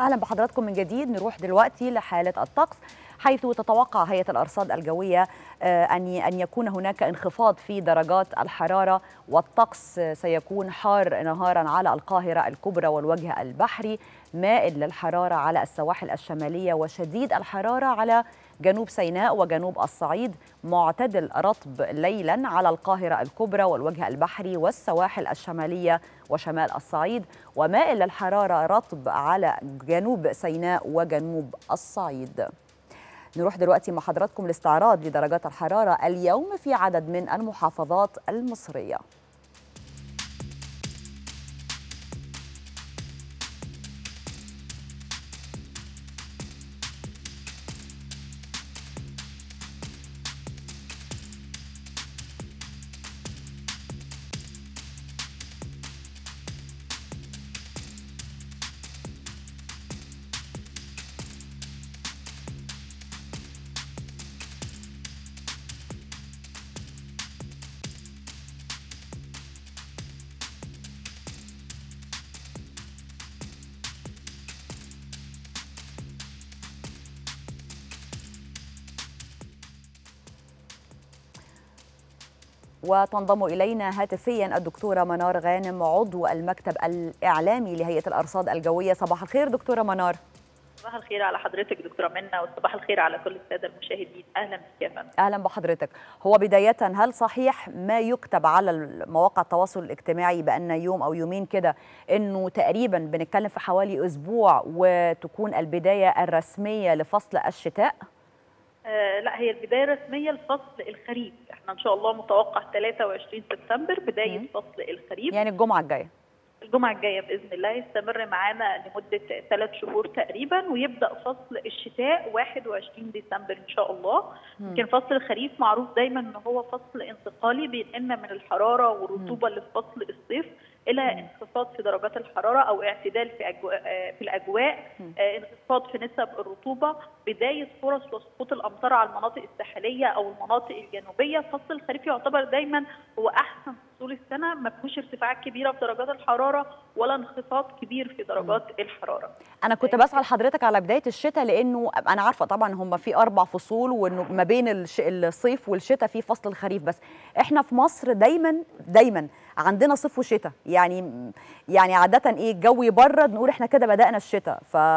أهلا بحضراتكم من جديد. نروح دلوقتي لحالة الطقس، حيث تتوقع هيئة الأرصاد الجوية أن يكون هناك انخفاض في درجات الحرارة، والطقس سيكون حار نهارا على القاهرة الكبرى والوجه البحري، مائل للحرارة على السواحل الشمالية، وشديد الحرارة على جنوب سيناء وجنوب الصعيد، معتدل رطب ليلا على القاهرة الكبرى والوجه البحري والسواحل الشمالية وشمال الصعيد، ومائل للحرارة رطب على جنوب سيناء وجنوب الصعيد. نروح دلوقتي مع حضراتكم لاستعراض لدرجات الحرارة اليوم في عدد من المحافظات المصرية. وتنضم إلينا هاتفيا الدكتورة منار غانم، عضو المكتب الإعلامي لهيئة الأرصاد الجوية. صباح الخير دكتورة منار. صباح الخير على حضرتك دكتورة منى، وصباح الخير على كل السادة المشاهدين. أهلا بك يا فندم. أهلا بحضرتك. هو بداية، هل صحيح ما يكتب على مواقع التواصل الاجتماعي بأن يوم أو يومين كده أنه تقريبا بنتكلم في حوالي أسبوع وتكون البداية الرسمية لفصل الشتاء؟ لا، هي البداية الرسمية لفصل الخريف. احنا إن شاء الله متوقع 23 سبتمبر بداية فصل الخريف، يعني الجمعة الجاية. الجمعة الجاية بإذن الله يستمر معانا لمدة 3 شهور تقريبا، ويبدأ فصل الشتاء 21 ديسمبر إن شاء الله. يمكن فصل الخريف معروف دايما إن هو فصل انتقالي، بينقلنا من الحرارة والرطوبة اللي في فصل الصيف إلى انخفاض في درجات الحرارة أو اعتدال في الأجواء، انخفاض في نسب الرطوبة، بداية فرص وسقوط الأمطار على المناطق الساحلية أو المناطق الجنوبية. فصل الخريف يعتبر دايما هو أحسن فصول السنة، ما فيهوش ارتفاعات كبيرة في درجات الحرارة ولا انخفاض كبير في درجات الحرارة. أنا كنت بسأل حضرتك على بداية الشتاء، لأنه أنا عارفة طبعا هم في 4 فصول، وإنه ما بين الصيف والشتاء في فصل الخريف، بس إحنا في مصر دايما عندنا صيف وشتاء، يعني عادة إيه، الجو يبرد نقول إحنا كده بدأنا الشتاء،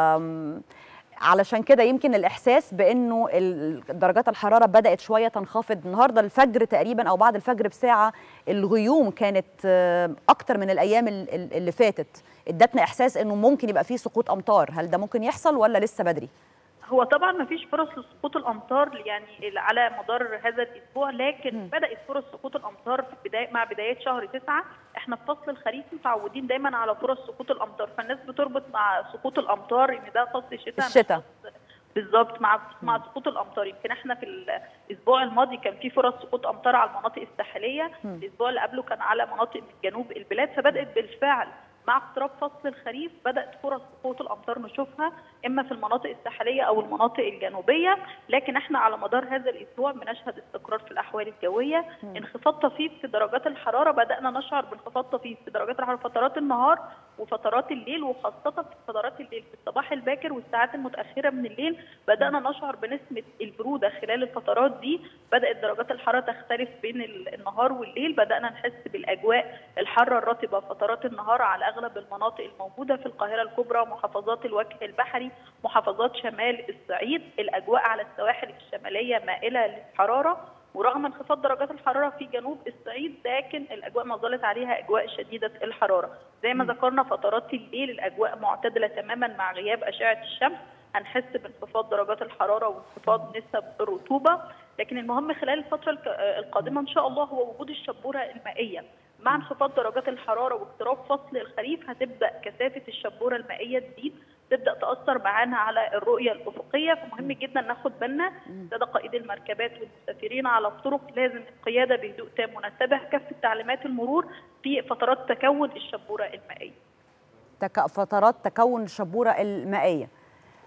علشان كده يمكن الإحساس بأنه درجات الحرارة بدأت شوية تنخفض. النهاردة الفجر تقريبا أو بعد الفجر بساعة الغيوم كانت أكتر من الأيام اللي فاتت، ادتنا إحساس أنه ممكن يبقى فيه سقوط أمطار. هل ده ممكن يحصل ولا لسه بدري؟ هو طبعا ما فيش فرص لسقوط الامطار يعني على مدار هذا الاسبوع، لكن بدات فرص سقوط الامطار في مع بدايات شهر 9. احنا في فصل الخريف متعودين دايما على فرص سقوط الامطار، فالناس بتربط مع سقوط الامطار ان ده فصل الشتاء. بالظبط، مع سقوط الامطار. يمكن احنا في الاسبوع الماضي كان في فرص سقوط امطار على المناطق الساحليه، الاسبوع اللي قبله كان على مناطق من جنوب البلاد، فبدات بالفعل مع اقتراب فصل الخريف بدات فرص سقوط الامطار نشوفها اما في المناطق الساحليه او المناطق الجنوبيه. لكن احنا على مدار هذا الاسبوع بنشهد استقرار في الاحوال الجويه، انخفاض طفيف في درجات الحراره، بدانا نشعر بانخفاض طفيف في درجات الحراره فترات النهار وفترات الليل، وخاصه في فترات الليل في الصباح الباكر والساعات المتاخره من الليل بدانا نشعر بنسمه البروده. خلال الفترات دي بدات درجات الحراره تختلف بين النهار والليل، بدانا نحس بالاجواء الحاره الرطبه فترات النهار على اغلب المناطق الموجوده في القاهره الكبرى، محافظات الوجه البحري، محافظات شمال الصعيد. الاجواء على السواحل الشماليه مائله للحراره، ورغم انخفاض درجات الحراره في جنوب الصعيد لكن الاجواء ما زالت عليها اجواء شديده الحراره. زي ما ذكرنا فترات الليل الاجواء معتدله تماما مع غياب اشعه الشمس، هنحس بانخفاض درجات الحراره وانخفاض نسب الرطوبه. لكن المهم خلال الفتره القادمه ان شاء الله هو وجود الشبوره المائيه. مع انخفاض درجات الحراره واقتراب فصل الخريف هتبدا كثافه الشبوره المائيه تزيد، تبدا تاثر معانا على الرؤيه الافقيه، فمهم جدا ناخد بالنا ساده قائدي المركبات والمسافرين على الطرق لازم القياده بهدوء تام ونتبع كافه تعليمات المرور في فترات تكون الشبوره المائيه. فترات تكون الشبوره المائيه.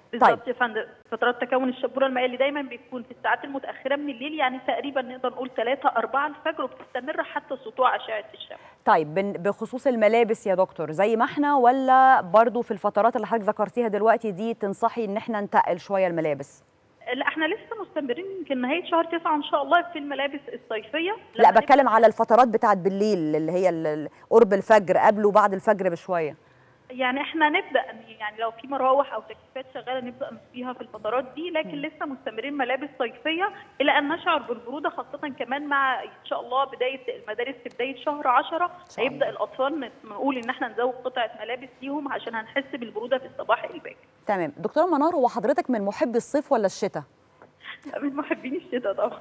بالظبط يا فندم. فترات تكون الشبوره المائيه اللي دايما بتكون في الساعات المتاخره من الليل، يعني تقريبا نقدر نقول 3 4 الفجر، وبتستمر حتى سطوع اشعه الشمس. طيب بخصوص الملابس يا دكتور زي ما احنا، ولا برضو في الفترات اللي حضرتك ذكرتيها دلوقتي دي تنصحي ان احنا نتقل شويه الملابس؟ لا احنا لسه مستمرين يمكن نهايه شهر 9 ان شاء الله في الملابس الصيفيه. لا بتكلم على الفترات بتاعت بالليل اللي هي قرب الفجر، قبل وبعد الفجر بشويه. يعني احنا نبدا، يعني لو في مراوح او تكييفات شغاله نبدا نطفيها في الفترات دي، لكن لسه مستمرين ملابس صيفيه الى ان نشعر بالبروده، خاصه كمان مع ان شاء الله بدايه المدارس في بدايه شهر 10 هيبدا الاطفال نقول ان احنا نزود قطعه ملابس ليهم عشان هنحس بالبروده في الصباح الباكر. تمام. دكتوره منار، هو حضرتك من محبي الصيف ولا الشتاء؟ من محبين الشتاء طبعا.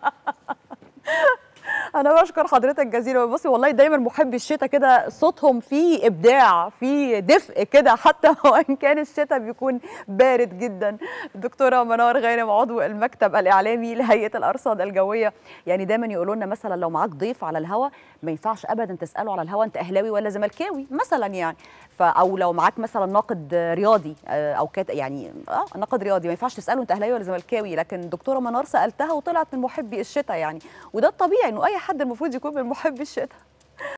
أنا بشكر حضرتك جزيلا. بصي والله دايما محبي الشتاء كده صوتهم فيه إبداع، فيه دفء كده، حتى وإن كان الشتاء بيكون بارد جدا. الدكتورة منار غانم، عضو المكتب الإعلامي لهيئة الأرصاد الجوية، يعني دايما يقولوا لنا مثلا لو معاك ضيف على الهوا ما ينفعش أبدا تسأله على الهوا أنت أهلاوي ولا زملكاوي مثلا، يعني أو لو معاك مثلا ناقد رياضي أو يعني ناقد رياضي ما ينفعش تسأله أنت أهلاوي ولا زملكاوي، لكن الدكتورة منار سألتها وطلعت من محبي الشتاء يعني، وده الطبيعي إنه أي حد المفروض يكون من محبي الشتاء.